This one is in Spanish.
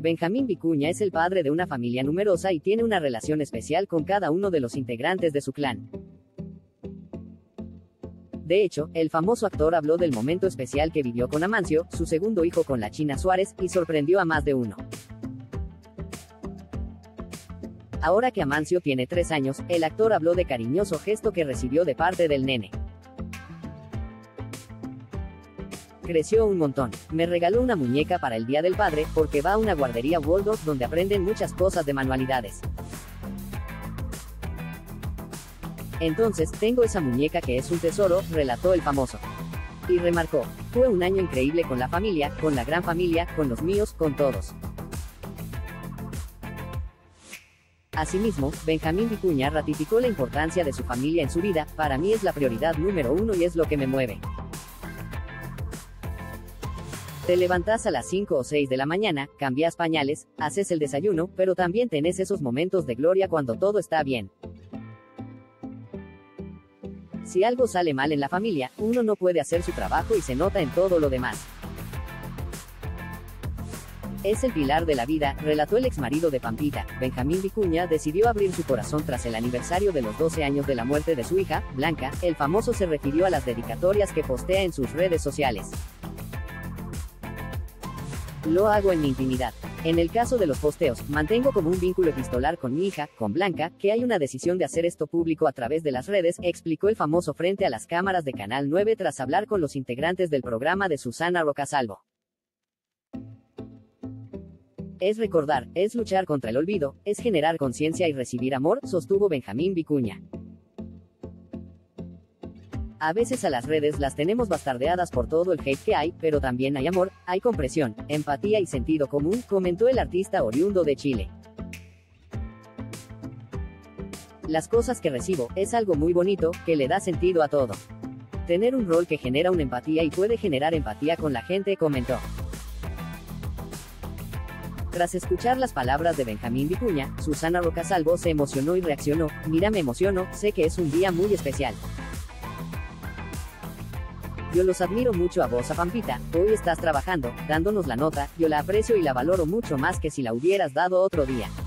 Benjamín Vicuña es el padre de una familia numerosa y tiene una relación especial con cada uno de los integrantes de su clan. De hecho, el famoso actor habló del momento especial que vivió con Amancio, su segundo hijo con la China Suárez, y sorprendió a más de uno. Ahora que Amancio tiene 3 años, el actor habló de cariñoso gesto que recibió de parte del nene. Creció un montón. Me regaló una muñeca para el Día del Padre, porque va a una guardería Waldorf donde aprenden muchas cosas de manualidades. Entonces, tengo esa muñeca que es un tesoro, relató el famoso. Y remarcó, fue un año increíble con la familia, con la gran familia, con los míos, con todos. Asimismo, Benjamín Vicuña ratificó la importancia de su familia en su vida. Para mí es la prioridad número 1 y es lo que me mueve. Te levantás a las 5 o 6 de la mañana, cambias pañales, haces el desayuno, pero también tenés esos momentos de gloria cuando todo está bien. Si algo sale mal en la familia, uno no puede hacer su trabajo y se nota en todo lo demás. Es el pilar de la vida, relató el exmarido de Pampita. Benjamín Vicuña decidió abrir su corazón tras el aniversario de los 12 años de la muerte de su hija, Blanca. El famoso se refirió a las dedicatorias que postea en sus redes sociales. Lo hago en mi intimidad. En el caso de los posteos, mantengo como un vínculo epistolar con mi hija, con Blanca, que hay una decisión de hacer esto público a través de las redes, explicó el famoso frente a las cámaras de Canal 9 tras hablar con los integrantes del programa de Susana Rocasalvo. Es recordar, es luchar contra el olvido, es generar conciencia y recibir amor, sostuvo Benjamín Vicuña. A veces a las redes las tenemos bastardeadas por todo el hate que hay, pero también hay amor, hay comprensión, empatía y sentido común, comentó el artista oriundo de Chile. Las cosas que recibo, es algo muy bonito, que le da sentido a todo. Tener un rol que genera una empatía y puede generar empatía con la gente, comentó. Tras escuchar las palabras de Benjamín Vicuña, Susana Rocasalvo se emocionó y reaccionó, mira me emociono, sé que es un día muy especial. Yo los admiro mucho a vos, a Pampita, hoy estás trabajando, dándonos la nota, yo la aprecio y la valoro mucho más que si la hubieras dado otro día.